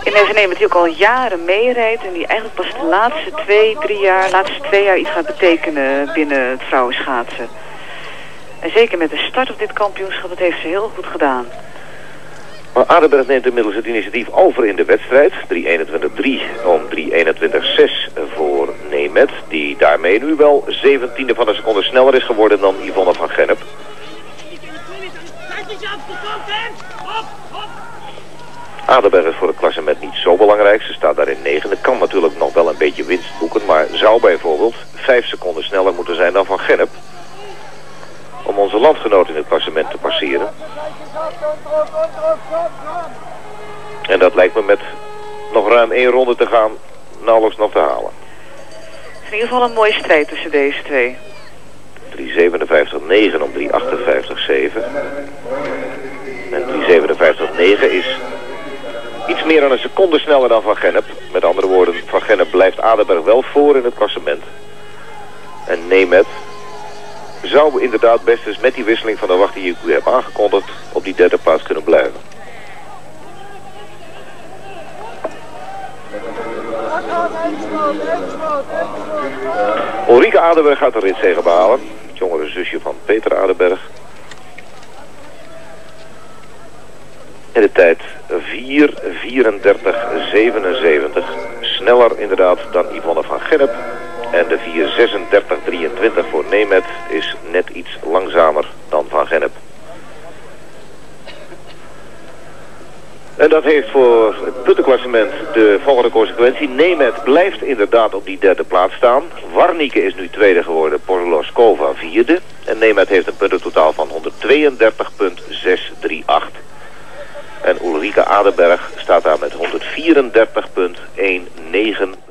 in een Nemet die ook al jaren meerijdt en die eigenlijk pas de laatste 2 jaar iets gaat betekenen binnen het vrouwenschaatsen. En zeker met de start op dit kampioenschap, dat heeft ze heel goed gedaan. Maar Aardenberg neemt inmiddels het initiatief over in de wedstrijd. 3:21.3 om 3:21.6 voor Nemet. Die daarmee nu wel 17e van een seconde sneller is geworden dan Yvonne van Gennep. Aardenberg is voor het klassement niet zo belangrijk. Ze staat daar in 9e. Kan natuurlijk nog wel een beetje winst boeken. Maar zou bijvoorbeeld 5 seconden sneller moeten zijn dan van Gennep. Om onze landgenoot in het klassement te passeren. En dat lijkt me met nog ruim 1 ronde te gaan nauwelijks nog te halen. Het is in ieder geval een mooie strijd tussen deze twee. 3:57.9 om 3:58.7. En 3:57.9 is iets meer dan een seconde sneller dan Van Gennep. Met andere woorden, Van Gennep blijft Aardenberg wel voor in het klassement. En Nemet zou inderdaad best eens met die wisseling van de wacht die ik u heb aangekondigd op die 3e plaats kunnen blijven. Ulrike Aardenberg gaat de ritzege behalen. Het jongere zusje van Peter Aardenberg. In de tijd 4:34.77. Sneller inderdaad dan Yvonne van Gennep. En de 4:36.23 voor Nemet is net iets langzamer dan Van Gennep. En dat heeft voor het puntenklassement de volgende consequentie. Nemet blijft inderdaad op die 3e plaats staan. Warnike is nu 2e geworden, Podloskova 4e. En Nemet heeft een puntentotaal van 132.638. En Ulrike Aardenberg staat daar met 134.192.